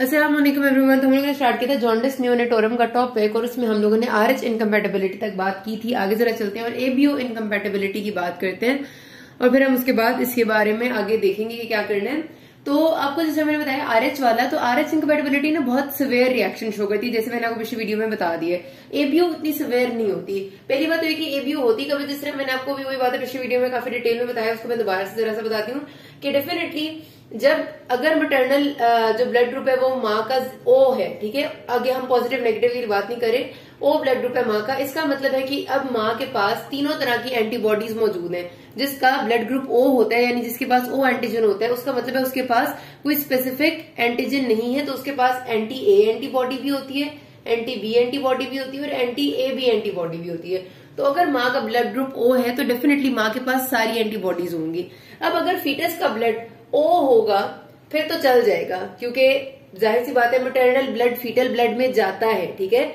अस्सलाम वालेकुम एवरीवन। तो हम लोगों ने स्टार्ट किया था जॉन्डिस नियोनेटोरम का टॉपिक और उसमें हम लोगों ने आरएच इनकम्पैटिबिलिटी तक बात की थी। आगे जरा चलते हैं और एबीओ इनकम्पैटिबिलिटी की बात करते हैं और फिर हम उसके बाद इसके बारे में आगे देखेंगे कि क्या करना है। तो आपको जैसे मैंने बताया आरएच वाला, तो आरएच इनकम्पैटिबिलिटी ना बहुत सिवियर रिएक्शन शो करती है, जैसे मैंने आपको पिछली वीडियो में बता दिया। एबीओ उतनी सिवियर नहीं होती। पहली बात तो ये कि एबीओ होती कभी, जिस तरह मैंने आपको भी वही बात पिछली वीडियो में काफी डिटेल में बताया, उसको मैं दोबारा से जरा सा बताती हूँ कि डेफिनेटली जब अगर मैटरनल जो ब्लड ग्रुप है वो माँ का ओ है, ठीक है, आगे हम पॉजिटिव नेगेटिव की बात नहीं करें, ओ ब्लड ग्रुप है माँ का, इसका मतलब है कि अब माँ के पास तीनों तरह की एंटीबॉडीज मौजूद हैं। जिसका ब्लड ग्रुप ओ होता है यानी जिसके पास ओ एंटीजन होता है, उसका मतलब है उसके पास कोई स्पेसिफिक एंटीजन नहीं है, तो उसके पास एंटी ए एंटीबॉडी भी होती है, एंटी बी एंटीबॉडी भी होती है और एंटी ए बी एंटीबॉडी भी होती है। तो अगर माँ का ब्लड ग्रुप ओ है तो डेफिनेटली माँ के पास सारी एंटीबॉडीज होंगी। अब अगर फीटस का ब्लड ओ होगा फिर तो चल जाएगा, क्योंकि जाहिर सी बात है मैटरनल ब्लड फीटल ब्लड में जाता है, ठीक है,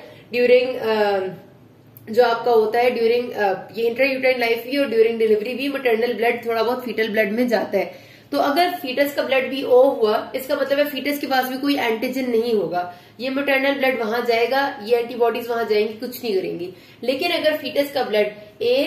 ड्यूरिंग जो आपका होता है ड्यूरिंग ये इंट्रायूटेराइन लाइफ भी और ड्यूरिंग डिलीवरी भी मैटरनल ब्लड थोड़ा बहुत फीटल ब्लड में जाता है। तो अगर फीटस का ब्लड भी ओ हुआ, इसका मतलब है फीटस के पास भी कोई एंटीजन नहीं होगा, ये मैटरनल ब्लड वहां जाएगा, ये एंटीबॉडीज वहां जाएंगी, कुछ नहीं करेंगी। लेकिन अगर फीटस का ब्लड ए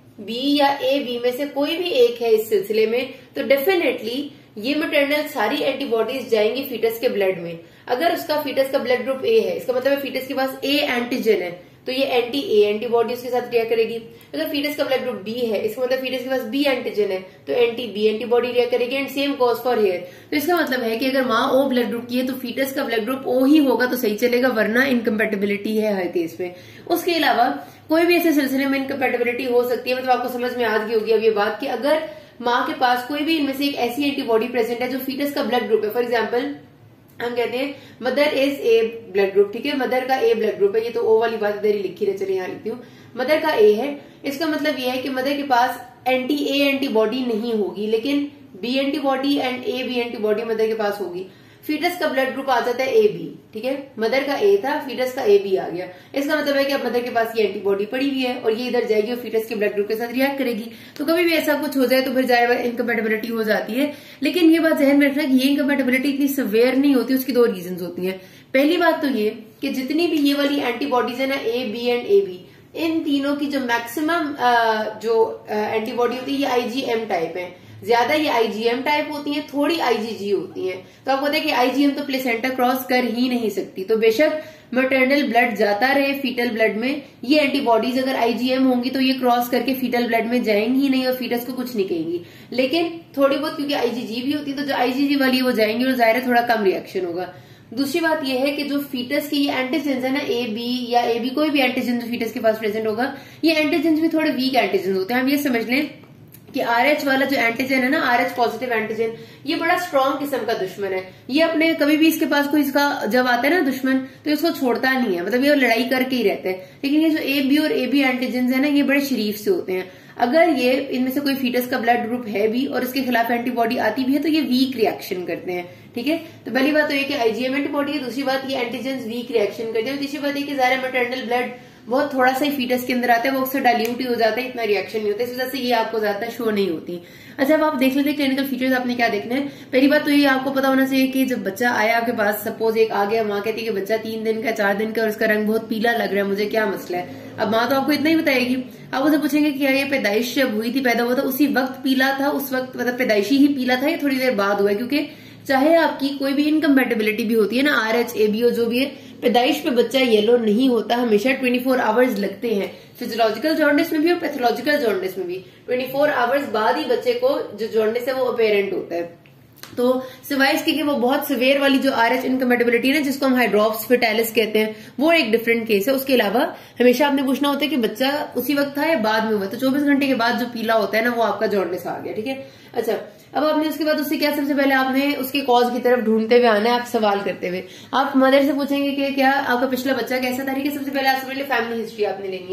बी या ए बी में से कोई भी एक है इस सिलसिले में, तो डेफिनेटली ये मैटरनल सारी एंटीबॉडीज जाएंगी फीटस के ब्लड में। अगर उसका फीटस का ब्लड ग्रुप ए है, इसका मतलब है फीटस के पास ए एंटीजन है, तो ये एंटी ए एंटीबॉडी उसके साथ रिएक्ट करेगी। अगर फीटस का ब्लड ग्रुप बी है, इसका मतलब फीटस के पास बी एंटीजन है, तो एंटी बी एंटीबॉडी रिएक्ट करेगी। And same cause for here. तो इसका मतलब है कि अगर माँ ओ ब्लड ग्रुप की है तो फीटस का ब्लड ग्रुप ओ ही होगा तो सही चलेगा, वरना इनकम्पैटिबिलिटी है हर केस में। उसके अलावा कोई भी ऐसे सिलसिले में इनकम्पैटिबिलिटी हो सकती है, मतलब आपको समझ में आ गई होगी अब ये बात कि अगर माँ के पास कोई भी इनमें से एक ऐसी एंटीबॉडी प्रेजेंट है जो फीटस का ब्लड ग्रुप है। फॉर एग्जांपल हम कहते हैं mother is A blood group, ठीक है, मदर का ए ब्लड ग्रुप है, ये तो ओ वाली बात इधर ही लिखी है, चलिए यहाँ लिखती हूँ, मदर का ए है। इसका मतलब ये है कि मदर के पास एंटी ए एंटीबॉडी नहीं होगी, लेकिन B antibody and A B antibody mother के पास होगी। फीटस का ब्लड ग्रुप आ जाता है ए बी, ठीक है, मदर का ए था, फीटस का ए बी आ गया। इसका मतलब है कि अब मदर के पास ये एंटीबॉडी पड़ी हुई है और ये इधर जाएगी और फीटस के ब्लड ग्रुप के साथ रिएक्ट करेगी। तो कभी भी ऐसा कुछ हो जाए तो फिर जाए इनकम्पैटिबिलिटी हो जाती है। लेकिन ये बात ध्यान में रखना कि ये इनकम्पैटिबिलिटी इतनी सिवियर नहीं होती, उसकी दो रीजन होती है। पहली बात तो ये कि जितनी भी ये वाली एंटीबॉडीज है ना, A B and A B, इन तीनों की जो मैक्सिमम जो एंटीबॉडी होती है ये आईजीएम टाइप है। ज्यादा ये आईजीएम टाइप होती है, थोड़ी आईजीजी होती है। तो आपको पता है कि आईजीएम तो प्लेसेंटा क्रॉस कर ही नहीं सकती, तो बेशक मैटरनल ब्लड जाता रहे फीटल ब्लड में, ये एंटीबॉडीज अगर आईजीएम होंगी तो ये क्रॉस करके फीटल ब्लड में जाएंगी ही नहीं और फीटस को कुछ नहीं कहेंगी। लेकिन थोड़ी बहुत क्योंकि आईजीजी भी होती है तो जो आईजीजी वाली है वो जाएंगी और जाहिर है थोड़ा कम रिएक्शन होगा। दूसरी बात यह है कि जो फीटस की ये एंटीजेंस है ना, ए बी या ए बी कोई भी एंटीजन जो फीटस के पास प्रेजेंट होगा, ये एंटीजेंस भी थोड़े वीक एंटीजन होते हैं। हम ये समझ लें कि आरएच वाला जो एंटीजन है ना, आरएच पॉजिटिव एंटीजन, ये बड़ा स्ट्रॉन्ग किस्म का दुश्मन है। ये अपने कभी भी इसके पास कोई इसका जब आता है ना दुश्मन तो इसको छोड़ता नहीं है, मतलब ये लड़ाई करके ही रहते हैं। लेकिन ये जो ए बी और ए बी एंटीजन है ना, ये बड़े शरीफ से होते हैं। अगर ये इनमें से कोई फीटस का ब्लड ग्रुप है भी और इसके खिलाफ एंटीबॉडी आती भी है तो ये वीक रिएक्शन करते हैं, ठीक है। तो पहली बात तो ये कि आईजीएम एंटीबॉडी है, दूसरी बात ये एंटीजन वीक रिएक्शन करते हैं, तीसरी बात ये कि ज़ाहिर मैटरनल ब्लड बहुत थोड़ा सा ही फीटस के अंदर आता है, वो अक्सर डाइल्यूट ही हो जाता है, इतना रिएक्शन नहीं होता, इस वजह से ये आपको ज्यादा शो नहीं होती। अच्छा, अब आप देख लेते हैं क्लिनिकल फीचर्स आपने क्या देखने हैं। पहली बात तो ये आपको पता होना चाहिए कि जब बच्चा आया आपके पास, सपोज एक आ गया, माँ कहती है कि बच्चा 3 दिन का 4 दिन का और उसका रंग बहुत पीला लग रहा है, मुझे क्या मसला है। अब माँ तो आपको इतना ही बताएगी, आप उसे पूछेंगे कि ये पैदाइश जब हुई थी, पैदा हुआ था उसी वक्त पीला था, उस वक्त मतलब पैदाइशी ही पीला था, ये थोड़ी देर बाद हुआ है। क्योंकि चाहे आपकी कोई भी इनकम्पैटिबिलिटी भी होती है ना, आरएच एबीओ जो भी है, पैदाइश पे बच्चा येलो नहीं होता, हमेशा 24 आवर्स लगते हैं। फिजियोलॉजिकल जॉन्डिस में भी और पैथोलॉजिकल जॉन्डिस में भी 24 आवर्स बाद ही बच्चे को जो जॉन्डिस है वो अपेरेंट होता है। तो सिवाय इसके कि वो बहुत सिवियर वाली जो आरएच इनकम्पैटिबिलिटी है ना, जिसको हम हाइड्रोप्स फेटालिस कहते हैं, वो एक डिफरेंट केस है। उसके अलावा हमेशा आपने पूछना होता है कि बच्चा उसी वक्त था या बाद में हुआ, तो 24 घंटे के बाद जो पीला होता है ना वो आपका जॉन्डिस आ गया, ठीक है। अच्छा, अब आपने उसके बाद उससे क्या, सबसे पहले आपने उसके कॉज की तरफ ढूंढते हुए आना है, आप सवाल करते हुए। आप मदर से पूछेंगे कि क्या आपका पिछला बच्चा कैसा था, ठीक है। सबसे पहले आप समझ लीजिए फैमिली हिस्ट्री आपने लेनी है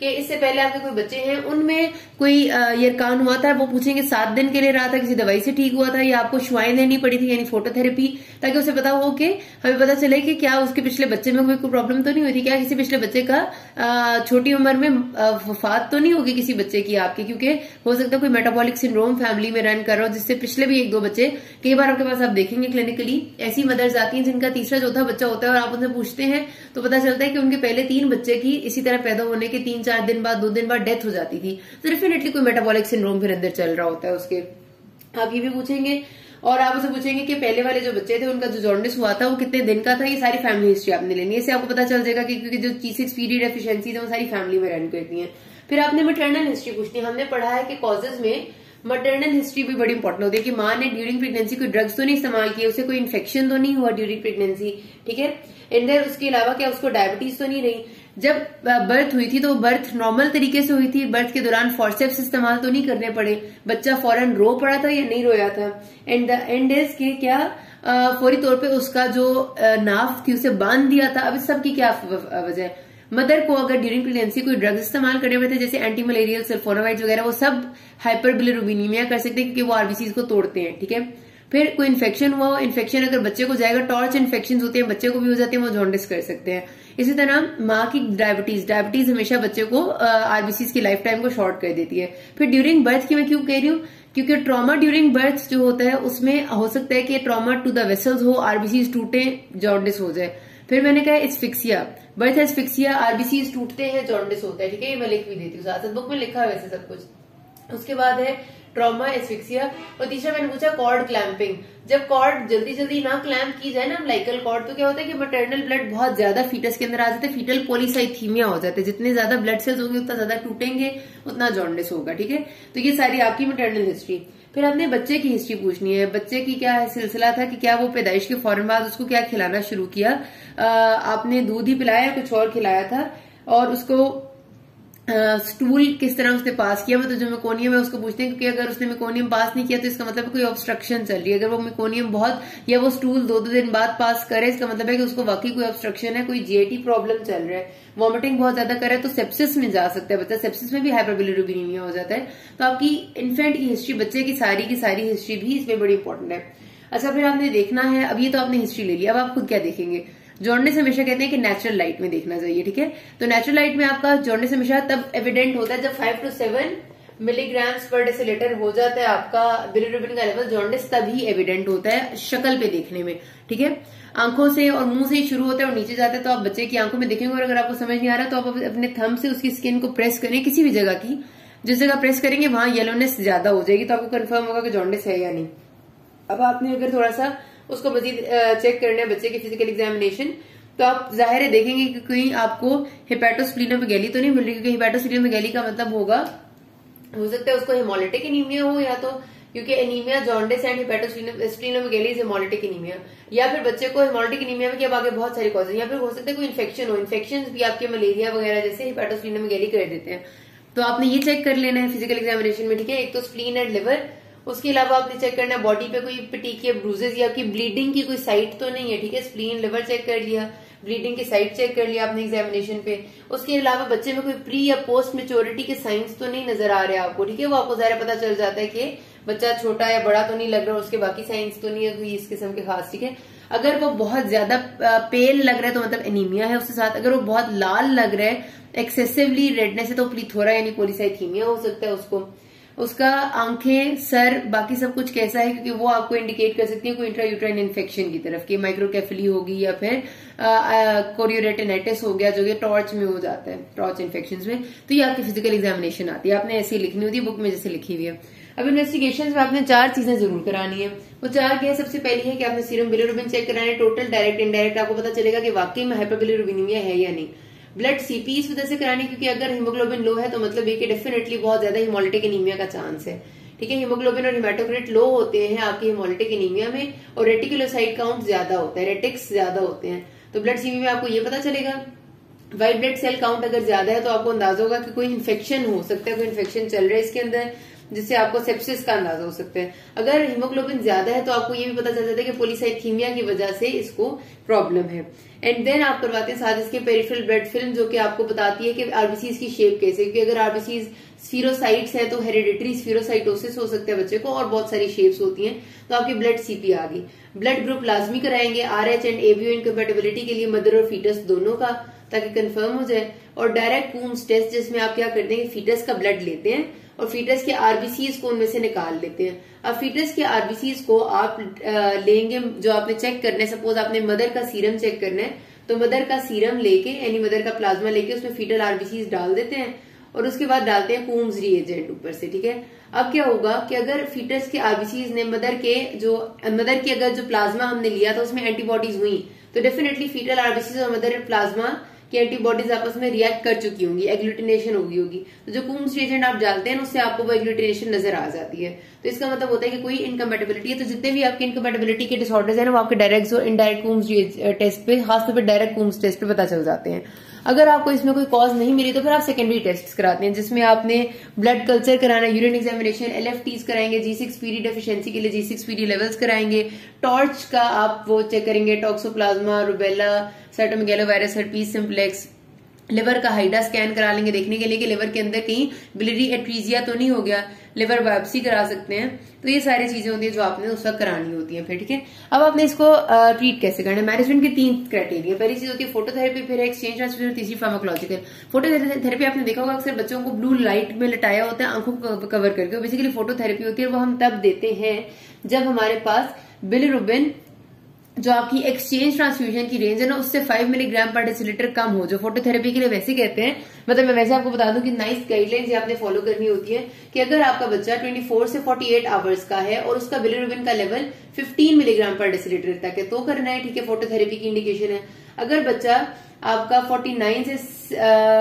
कि इससे पहले आपके कोई बच्चे हैं उनमें कोई यरकान हुआ था, वो पूछेंगे 7 दिन के लिए रहा था, किसी दवाई से ठीक हुआ था या आपको शुआएं लेनी पड़ी थी यानी फोटोथेरेपी, ताकि उसे पता हो कि हमें पता चले कि क्या उसके पिछले बच्चे में कोई प्रॉब्लम तो नहीं हुई थी, क्या किसी पिछले बच्चे का छोटी उम्र में वफात तो नहीं होगी किसी बच्चे की आपके, क्योंकि हो सकता है कोई मेटाबॉलिक सिंड्रोम फैमिली में रन कर रहा हो जिससे पिछले भी 1-2 बच्चे, कई बार आपके पास आप देखेंगे क्लिनिकली ऐसी मदर्स आती हैं जिनका तीसरा चौथा बच्चा होता है और आप उनसे पूछते हैं तो पता चलता है कि उनके पहले 3 बच्चे की इसी तरह पैदा होने के 3-4 दिन बाद 2 दिन बाद डेथ हो जाती थी। तो डेफिनेटली कोई मेटाबॉलिक सिंड्रोम फिर अंदर चल रहा होता है उसके। आप ये भी पूछेंगे और आप उसे पूछेंगे कि पहले वाले जो बच्चे थे उनका जो जॉन्डिस हुआ था वो कितने दिन का था, ये सारी फैमिली हिस्ट्री आपने लेनी है। इससे आपको पता चल जाएगा कि क्योंकि जो G6PD डेफिशिएंसीज है वो सारी फैमिली में रन करती हैं। फिर आपने मैटरनल हिस्ट्री पूछनी है। हमने पढ़ा है कि कॉजेज में मैटरनल हिस्ट्री भी बड़ी इंपॉर्टेंट होती है कि माँ ने ड्यूरिंग प्रेगनेंसी कोई ड्रग्स तो नहीं इस्तेमाल किए, उसे कोई इन्फेक्शन तो नहीं हुआ ड्यूरिंग प्रेगनेंसी, ठीक है। एंड देन उसके अलावा क्या उसको डायबिटीज तो नहीं रही, जब बर्थ हुई थी तो बर्थ नॉर्मल तरीके से हुई थी, बर्थ के दौरान फॉरसेप्स इस्तेमाल तो नहीं करने पड़े, बच्चा फौरन रो पड़ा था या नहीं रोया था, एंड द एंड इज के क्या फौरी तौर पे उसका जो नाफ थी उसे बांध दिया था। अब इस सब की क्या वजह है? मदर को अगर ड्यूरिंग प्रेगनेंसी कोई ड्रग्स इस्तेमाल करने हुए थे जैसे एंटी मलेरियल सल्फोनामाइड्स वगैरह, वो सब हाइपरबिलिरुबिनीमिया कर सकते हैं क्योंकि वो आरबीसीज को तोड़ते हैं, ठीक है। फिर कोई इन्फेक्शन हुआ, इन्फेक्शन अगर बच्चे को जाएगा, टॉर्च इन्फेक्शन होते हैं बच्चे को भी हो जाते हैं, वो जॉन्डिस कर सकते हैं। इसी तरह माँ की डायबिटीज हमेशा बच्चे को आरबीसीज की लाइफ टाइम को शॉर्ट कर देती है। फिर ड्यूरिंग बर्थ की मैं क्यों कह रही हूँ, क्योंकि ट्रॉमा ड्यूरिंग बर्थ जो होता है उसमें हो सकता है कि ट्रॉमा टू द वेसल्स हो, आरबीसीज टूटे, जॉन्डिस हो जाए। फिर मैंने कहा एस्फिक्सिया, बर्थ एस्फिक्सिया, आरबीसीज टूटते हैं, जॉन्डिस होता है, ठीक है। ये मैं लिख भी देती हूँ, साथ बुक में लिखा है वैसे सब कुछ। उसके बाद है ट्रॉमा, एस्फिक्सिया, और तीसरा मैंने पूछा कॉर्ड क्लैंपिंग। जब कॉर्ड जल्दी ना क्लैंप की जाए ना अम्बिलिकल कॉर्ड, तो क्या होता है कि मैटरनल ब्लड बहुत ज्यादा फीटस के अंदर आ जाता है, फीटल पॉलीसाइथीमिया हो जाता है, जितने ज्यादा ब्लड सेल्स होंगे उतना ज्यादा टूटेंगे, उतना जॉन्डिस होगा, ठीक है। तो ये सारी आपकी मैटरनल हिस्ट्री। फिर आपने बच्चे की हिस्ट्री पूछनी है, बच्चे की क्या सिलसिला था कि क्या वो पैदाइश के फौरन बाद उसको क्या खिलाना शुरू किया, आपने दूध ही पिलाया या कुछ और खिलाया था, और उसको स्टूल किस तरह उसने पास किया, मतलब जो मेकोनियम है उसको पूछते हैं, क्योंकि अगर उसने मेकोनियम पास नहीं किया तो इसका मतलब कोई ऑब्स्ट्रक्शन चल रही है। अगर वो मेकोनियम बहुत या वो स्टूल 2-2 दिन बाद पास करे, इसका मतलब है कि उसको वाकई कोई ऑब्स्ट्रक्शन है, कोई जीआईटी प्रॉब्लम चल रहा है, वॉमिटिंग बहुत ज्यादा करे तो सेप्सिस में जा सकता है बच्चा, सेप्सिस में भी हाइपरबिलिरुबिनीमिया हो जाता है। तो आपकी इन्फेंट की हिस्ट्री, बच्चे की सारी हिस्ट्री भी इसमें बड़ी इंपॉर्टेंट है। अच्छा, फिर आपने देखना है, अब ये तो आपने हिस्ट्री ले लिया, अब आप खुद क्या देखेंगे। जॉन्डिस हमेशा कहते हैं कि नेचुरल लाइट में देखना चाहिए, ठीक है। तो नेचुरल लाइट में आपका जॉन्डिस हमेशा तब एविडेंट होता है जब 5 to 7 मिलीग्राम्स पर डेसीलीटर हो जाता है आपका बिलिरुबिन का लेवल, जॉन्डिस तभी एविडेंट होता है शक्ल पे देखने में, ठीक है। आंखों से और मुंह से ही शुरू होता है और नीचे जाता है, तो आप बच्चे की आंखों में देखेंगे, और अगर आपको समझ नहीं आ रहा तो आप अपने थंब से उसकी स्किन को प्रेस करें, किसी भी जगह की, जिस जगह प्रेस करेंगे वहां येलोनेस ज्यादा हो जाएगी, तो आपको कंफर्म होगा कि जॉन्डिस है या नहीं। अब आपने अगर थोड़ा सा उसको मजीद चेक करना है बच्चे की फिजिकल एग्जामिनेशन, तो आप जाहिर है देखेंगे कि कहीं आपको हेपेटोस्प्लीनोमेगैली तो नहीं मिल रही, क्योंकि हेपेटोस्प्लीनोमेगैली का मतलब होगा, हो सकता है उसको हेमोलिटिक एनीमिया हो, या तो क्योंकि anaemia jaundice and hepatosplenomegaly is haemolytic anaemia, या फिर बच्चे को हेमोलिटिक एनीमिया में क्या आगे बहुत सारी कॉजेज, या फिर हो सकता है कोई इन्फेक्शन हो, इन्फेक्शन भी आपके मलेरिया वगैरह जैसे हेपेटोस्प्लीनोमेगैली कर देते हैं। तो आपने ये चेक कर लेना है फिजिकल एग्जामिनेशन में, ठीक है। एक तो स्प्लीन एंड लिवर, उसके अलावा आपने चेक करना है बॉडी पे कोई पिटीक या ब्रूजेस या की ब्लीडिंग की कोई साइट तो नहीं है, ठीक है। स्प्लीन लिवर चेक कर लिया, ब्लीडिंग की साइट चेक कर लिया आपने एग्जामिनेशन पे। उसके अलावा बच्चे में कोई प्री या पोस्ट मेच्योरिटी के साइंस तो नहीं नजर आ रहे आपको, ठीक है। वो आपको ज़ाहिर पता चल जाता है कि बच्चा छोटा या बड़ा तो नहीं लग रहा, उसके बाकी साइंस तो नहीं है कोई इस किस्म के खास, ठीक है। अगर वो बहुत ज्यादा पेल लग रहा है तो मतलब एनीमिया है उसके साथ, अगर वो बहुत लाल लग रहा है, एक्सेसिवली रेडनेस है, तो प्लीथोरा यानी पॉलीसाइथीमिया हो सकता है उसको। उसका आंखें, सर, बाकी सब कुछ कैसा है, क्योंकि वो आपको इंडिकेट कर सकती है कोई इंट्रायूट्राइन इन्फेक्शन की तरफ की, माइक्रोकेफली होगी या फिर कोरियोरेटिनाइटिस हो गया जो कि टॉर्च में हो जाता है, टॉर्च इन्फेक्शन में। तो ये आपकी फिजिकल एग्जामिनेशन आती है, आपने ऐसी लिखनी होती है बुक में जैसे लिखी हुई है। अब इन्वेस्टिगेशन में आपने 4 चीजें जरूर करानी है। वो 4 क्या है, सबसे पहली है कि आपने सीरम बिलिरुबिन चेक कराना है, टोटल, डायरेक्ट, इनडायरेक्ट, आपको पता चलेगा कि वाकई में हाइपरबिलिरुबिनीमिया है या नहीं। ब्लड सीपी इस वजह से करानी क्योंकि अगर हीमोग्लोबिन लो है तो मतलब ये कि डेफिनेटली बहुत ज्यादा हीमोलिटिक एनीमिया का चांस है, ठीक है। हीमोग्लोबिन और हिमेटोक्रिट लो होते हैं आपकी हीमोलिटिक एनीमिया में, और रेटिकुलोसाइट काउंट ज्यादा होता है, रेटिक्स ज्यादा होते हैं, तो ब्लड सीपी में आपको ये पता चलेगा। व्हाइट ब्लड सेल काउंट अगर ज्यादा है तो आपको अंदाजा होगा कि कोई इन्फेक्शन हो सकता है, कोई इन्फेक्शन चल रहा है इसके अंदर, जिससे आपको सेप्सिस का अंदाजा हो सकता है। अगर हीमोग्लोबिन ज्यादा है तो आपको ये भी पता चल जाता है कि पॉलीसाइथीमिया की वजह से इसको प्रॉब्लम है। एंड देन आप करवाते हैं साथ इसके पेरिफेरल ब्लड फिल्म, जो कि आपको बताती है कि आरबीसीज की शेप कैसे, क्योंकि अगर आरबीसीज स्फीरोसाइट्स है तो हेरिडिटरी स्फीरोसाइटोसिस हो सकता है बच्चे को, और बहुत सारी शेप्स होती हैं। तो आपकी ब्लड सीपी आ गई। ब्लड ग्रुप लाजमी कराएंगे RH एंड ABO इनकम्पैटिबिलिटी के लिए मदर और फीटस दोनों का, ताकि कंफर्म हो जाए। और डायरेक्ट कूम्स टेस्ट, जिसमें आप क्या करते हैं, फीटस का ब्लड लेते हैं और फीटस के आरबीसीज को उनमें से निकाल लेते हैं। अब फीटस के आरबीसीज को आप लेंगे, जो आपने चेक करना है, सपोज आपने मदर का सीरम चेक करना है, तो मदर का सीरम लेके यानी मदर का प्लाज्मा लेके उसमें फीटल आरबीसीज डाल देते हैं और उसके बाद डालते हैं कूम्स रिएजेंट ऊपर से, ठीक है। अब क्या होगा कि अगर फीटस के आरबीसीज ने मदर की अगर जो प्लाज्मा हमने लिया था उसमें एंटीबॉडीज हुई, तो डेफिनेटली फीटल आरबीसीज और मदर प्लाज्मा की एंटीबॉडीज आपस में रिएक्ट कर चुकी होंगी, एग्लूटिनेशन होगी। तो जो कूम्स रिएजेंट आप डालते हैं उससे आपको वो एग्लूटिनेशन नजर आ जाती है। तो इसका मतलब होता है कि कोई इनकम्पैटिबिलिटी है। तो जितने भी आपके इनकम्पैटिबिलिटी के डिसऑर्डर्स हैं ना, वो आपके डायरेक्ट और इनडायरेक्ट कूम्स टेस्ट पे, खासतौर पर डायरेक्ट कूम्स टेस्ट पे पता चल जाते हैं। अगर आपको इसमें कोई कॉज नहीं मिली तो फिर आप सेकेंडरी टेस्ट कराते हैं, जिसमें आपने ब्लड कल्चर कराना, यूरिन एग्जामिनेशन, LFTs कराएंगे, G6PD डेफिशिएंसी के लिए G6PD लेवल्स कराएंगे, टॉर्च का आप वो चेक करेंगे, toxoplasma, rubella, cytomegalovirus, herpes simplex, liver का हाइडा स्कैन करा लेंगे देखने के लिए कि लिवर के अंदर कहीं बिलियरी एट्रीजिया तो नहीं हो गया, लिवर बायोप्सी करा सकते हैं। तो ये सारी चीजें होती है जो आपने उस वक्त करानी होती है। फिर ठीक है, अब आपने इसको ट्रीट कैसे करना है। मैनेजमेंट के 3 क्राइटेरिया, पहली चीज होती है फोटोथेरेपी, फिर एक्सचेंज ट्रांसफ्यूजन, तीसरी फार्माकोलॉजिकल। फोटोथेरेपी आपने देखा होगा अक्सर बच्चों को ब्लू लाइट में लटाया होता है आंखों को कवर करके, बेसिकली फोटोथेरेपी होती है। वो हम तब देते हैं जब हमारे पास बिलिरुबिन जो आपकी एक्सचेंज ट्रांसफ्यूजन की रेंज है ना उससे 5 मिलीग्राम पर डेसीलीटर कम हो, जो फोटोथेरेपी के लिए वैसे कहते हैं। मतलब मैं वैसे आपको बता दूं कि नाइस गाइडलाइंस ये आपने फॉलो करनी होती है कि अगर आपका बच्चा 24 से 48 आवर्स का है और उसका बिलिरुबिन का लेवल 15 मिलीग्राम पर डेसीलीटर तक है तो करना है, ठीक है, फोटोथेरेपी की इंडिकेशन है। अगर बच्चा आपका 49 से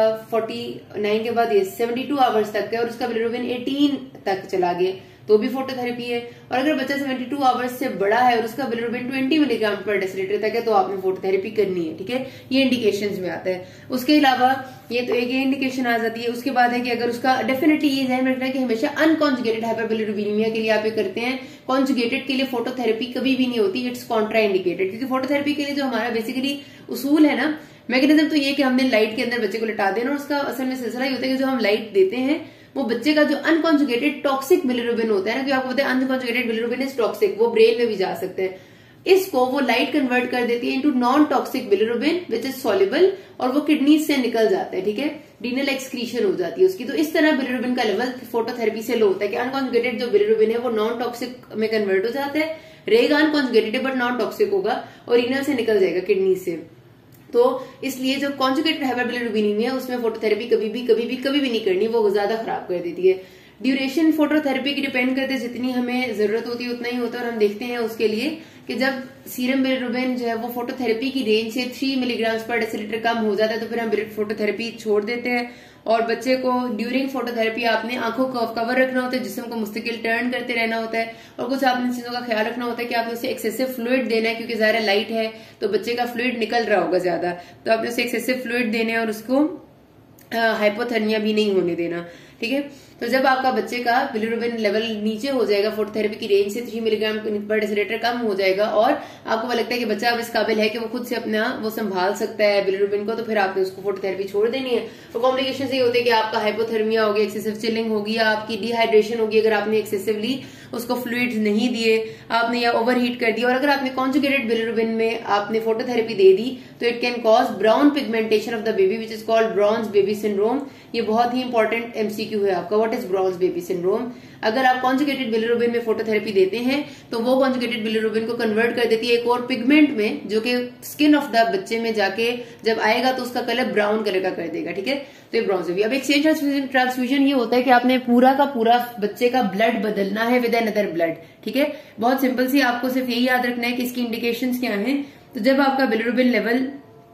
49 के बाद ये 72 आवर्स तक है और उसका बिलिरुबिन 18 तक चला गया तो भी फोटोथेरेपी है। और अगर बच्चा 72 आवर्स से बड़ा है और उसका बिलिरुबिन 20 मिलीग्राम पर डेसीलीटर तक है तो आपने फोटोथेरेपी करनी है, ठीक है। ये इंडिकेशंस में आता है। उसके अलावा ये तो एक इंडिकेशन आ जाती है। उसके बाद है कि अगर उसका डेफिनेटली ये ध्यान रखना है कि हमेशा अनकॉन्जुगेटेड हाइपरबिलिरुबिनीमिया के लिए आप ये करते हैं, कॉन्जुगेटेड के लिए फोटोथेरेपी कभी भी नहीं होती, इट्स कॉन्ट्रा इंडिकेटेड। क्योंकि फोटोथेरेपी के लिए जो हमारा बेसिकली उसूल है ना, मैकेनिज्म तो ये कि हमने लाइट के अंदर बच्चे को लिटा देना और उसका असल में सिलसिला ये होता है कि जो हम लाइट देते हैं वो बच्चे का जो अनकॉन्जुगेटेड टॉक्सिक बिलिरुबिन होता है ना, कि आपको पता है अनकॉन्जुगेटेड बिलिरुबिन इज टॉक्सिक, वो ब्रेन में भी जा सकते हैं। इसको वो लाइट कन्वर्ट कर देती है into non toxic bilirubin which is soluble और वो किडनी से निकल जाता है, ठीक है, रीनल एक्सक्रीशन हो जाती है उसकी। तो इस तरह बिलिरुबिन का लेवल फोटोथेरेपी से लो होता है कि अनकॉन्जुगेटेड जो बिलिरुबिन है वो नॉन टॉक्सिक में कन्वर्ट हो जाता है, रहेगा अनकॉन्जुगेटेड बट नॉन टॉक्सिक होगा और रीनल से निकल जाएगा किडनी से। तो इसलिए जो कॉन्जुगेटेड हाइपरबिलिरुबिनीमिया है उसमें फोटोथेरेपी कभी भी नहीं करनी, वो ज्यादा खराब कर देती है। ड्यूरेशन फोटोथेरेपी की डिपेंड करते हैं, जितनी हमें जरूरत होती है उतना ही होता है। और हम देखते हैं उसके लिए कि जब सीरम बिलिरुबिन जो है वो फोटोथेरेपी की रेंज से 3 मिलीग्राम पर डेसीलीटर कम हो जाता है तो फिर हम फोटोथेरेपी छोड़ देते हैं। और बच्चे को ड्यूरिंग फोटोथेरेपी आपने आंखों को कवर रखना होता है, जिस्म को मुस्तकिल टर्न करते रहना होता है। और कुछ आपने चीजों का ख्याल रखना होता है कि आपने उसे एक्सेसिव फ्लूइड देना है, क्योंकि ज़ाहिर लाइट है तो बच्चे का फ्लूइड निकल रहा होगा ज्यादा, तो आपने उसे एक्सेसिव फ्लूइड देना है और उसको हाइपोथर्मिया भी नहीं होने देना, ठीक है। तो जब आपका बच्चे का बिलिरुबिन लेवल नीचे हो जाएगा, फोटोथेरेपी की रेंज से 3 मिलीग्राम पर डेसीलीटर कम हो जाएगा और आपको लगता है कि बच्चा अब इस काबिल है कि वो खुद से अपना वो संभाल सकता है बिलिरुबिन को, तो फिर आपने उसको फोटोथेरेपी छोड़ देनी है। तो कॉम्प्लिकेशन ये होते हैं कि आपका हाइपोथर्मिया होगी, एक्सेसिव चिलिंग होगी, या आपकी डिहाइड्रेशन होगी अगर आपने एक्सेसिवली उसको फ्लूइड्स नहीं दिए, आपने या ओवरहीट कर दिया। और अगर आपने कॉन्जुगेटेड बिलिरुबिन में आपने फोटोथेरेपी दे दी तो it can cause brown pigmentation of the baby which is called bronze baby syndrome. ये बहुत ही इंपॉर्टेंट MCQ है आपका, what is bronze baby syndrome. अगर आप कॉन्जुगेटेड बिलिरुबिन में फोटोथेरेपी देते हैं तो वो कॉन्जुगेटेड बिलिरुबिन को कन्वर्ट कर देती है एक और पिगमेंट में, जो कि स्किन ऑफ द बच्चे में जाके जब आएगा तो उसका कलर ब्राउन कलर का कर देगा, ठीक है। तो ये ब्रॉन्ज बेबी। अब एक्सचेंज ट्रांसफ्यूजन ये होता है कि आपने पूरा का पूरा बच्चे का ब्लड बदलना है विद अनदर ब्लड, ठीक है। बहुत सिंपल सी, आपको सिर्फ यही याद रखना है कि इसकी इंडिकेशंस क्या हैं। तो जब आपका बिलिरुबिन लेवल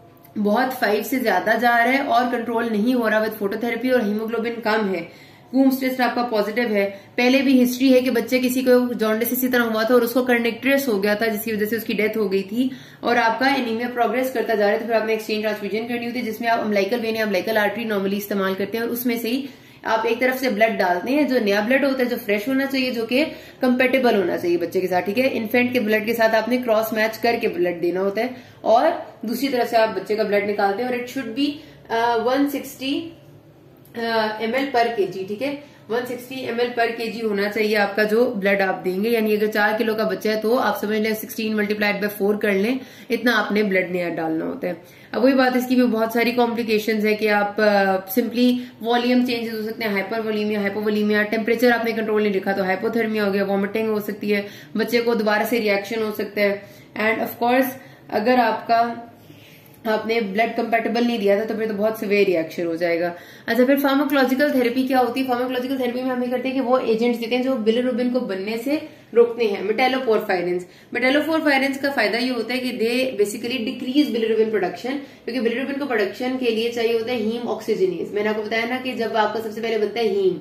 बहुत 5 से ज्यादा जा रहा है और कंट्रोल नहीं हो रहा विद फोटोथेरेपी और हीमोग्लोबिन कम है, कूम्स टेस्ट आपका पॉजिटिव है, पहले भी हिस्ट्री है कि बच्चे किसी को जॉन्डिस इसी तरह हुआ था और उसको कर्निक्टरस हो गया था जिसकी वजह से उसकी डेथ हो गई थी, और आपका एनीमिया प्रोग्रेस करता जा रहा है, तो फिर आपने एक्सचेंज ट्रांसफ्यूजन करनी होती है जिसमें आप अम्लाइकल वेन या अम्लाइकल आर्टरी नॉर्मली इस्तेमाल करते हैं और उसमें से ही आप एक तरफ से ब्लड डालते हैं, जो नया ब्लड होता है जो फ्रेश होना चाहिए, जो कि कंपेटेबल होना चाहिए बच्चे के साथ, ठीक है। इन्फेंट के ब्लड के साथ आपने क्रॉस मैच करके ब्लड देना होता है, और दूसरी तरफ से आप बच्चे का ब्लड निकालते हैं, और इट शुड बी 160 ml पर केजी, ठीक है। 160 ml पर केजी होना चाहिए आपका जो ब्लड आप देंगे। यानी अगर 4 किलो का बच्चा है तो आप समझ लें 16 मल्टीप्लाइड बाय 4 कर लें, इतना आपने ब्लड नया डालना होता है। अब वही बात, इसकी भी बहुत सारी कॉम्प्लिकेशंस है कि आप सिंपली वॉल्यूम चेंजेस हो सकते हैं, हाइपर वॉल्यूमिया, हाइपोवॉल्यूमिया, टेम्परेचर आपने कंट्रोल नहीं रखा तो हाइपोथर्मिया हो गया, वॉमिटिंग हो सकती है, बच्चे को दोबारा से रिएक्शन हो सकता है। एंड ऑफ कोर्स अगर आपने ब्लड कंपेटेबल नहीं दिया था तो फिर तो बहुत सिवियर रिएक्शन हो जाएगा। अच्छा, फिर फार्माकोलॉजिकल थेरेपी क्या होती है? फार्माकोलॉजिकल थेरेपी में हम ये करते हैं कि वो एजेंट्स देते हैं जो बिलिरुबिन को बनने से रोकते हैं। मेटालोपोरफायरिन्स, मेटालोपोरफायरिन्स का फायदा ये होता है कि they basically decrease bilirubin production, क्योंकि बिलिरुबिन को प्रोडक्शन के लिए चाहिए होता है हीम ऑक्सीजनेज। मैंने आपको बताया ना कि जब आपका सबसे पहले बनता है हीम,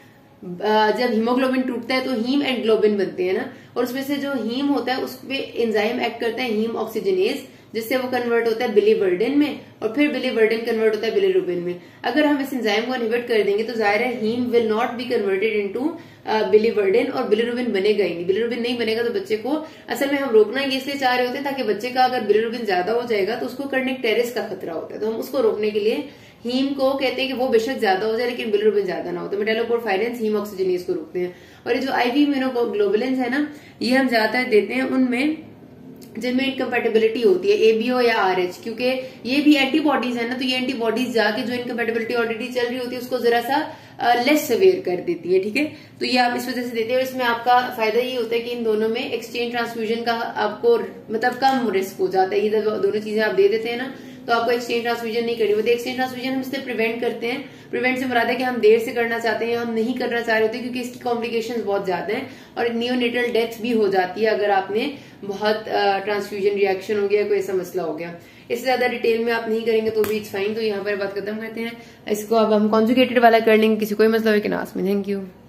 जब हीमोग्लोबिन टूटता है तो हीम एंड ग्लोबिन बनते हैं ना, और उसमें से जो हीम होता है उस पर एंजाइम एक्ट करता है हीम ऑक्सीजनेज, जिससे वो कन्वर्ट होता है बिलीवर्डिन में, और फिर बिलीवर्डिन कन्वर्ट होता है बिलिरुबिन में। अगर हम इस एंजाइम को इनहिबिट कर देंगे तो जाहिर है haem will not be converted into biliverdin, और बिलिरुबिन बनेगा ही नहीं। बिलिरुबिन नहीं बनेगा तो बच्चे को, असल में हम रोकना ये इसलिए चाह रहे होते हैं ताकि बच्चे का अगर बिलिरुबिन ज्यादा हो जाएगा तो उसको कार्डियक टेरेस का खतरा होता है, तो हम उसको रोकने के लिए हीम को कहते हैं कि वो बेशक ज्यादा हो जाए लेकिन बिलिरुबिन ज्यादा ना हो, तो मेटालोपोरफायरिन्स हीम ऑक्सीजनेज को रोकते हैं। और ये जो आईवी इम्यूनोग्लोबुलिन्स है ना, ये हम ज्यादातर देते हैं उनमें जिनमें इनकम्पेटेबिलिटी होती है, एबीओ या आरएच, क्योंकि ये भी एंटीबॉडीज है ना, तो ये एंटीबॉडीज जाके जो इनकम्पेटेबिलिटी ऑलरेडी चल रही होती है उसको जरा सा लेस सवेयर कर देती है, ठीक है। तो ये आप इस वजह से देते हैं, और इसमें आपका फायदा ये होता है कि इन दोनों में एक्सचेंज ट्रांसफ्यूजन का आपको मतलब कम रिस्क हो जाता है। ये दोनों चीजें आप दे देते हैं ना तो आपको एक्सचेंज ट्रांसफ्यूजन नहीं करनी होती। एक्सचेंज ट्रांसफ्यूजन हम इससे प्रिवेंट करते हैं, प्रिवेंट से मुराद है कि हम देर से करना चाहते हैं या हम नहीं करना चाह रहे होते, क्योंकि इसकी कॉम्प्लिकेशंस बहुत ज्यादा हैं और नियोनेटल डेथ भी हो जाती है अगर आपने बहुत ट्रांसफ्यूजन रिएक्शन हो गया, कोई ऐसा मसला हो गया। इससे ज्यादा डिटेल में आप नहीं करेंगे तो भी इट्स फाइन। तो यहाँ पर बात खत्म करते हैं, इसको अब हम कॉन्जुगेटेड वाला कर लेंगे, किसी कोई मसला हो कि नास में। Thank you.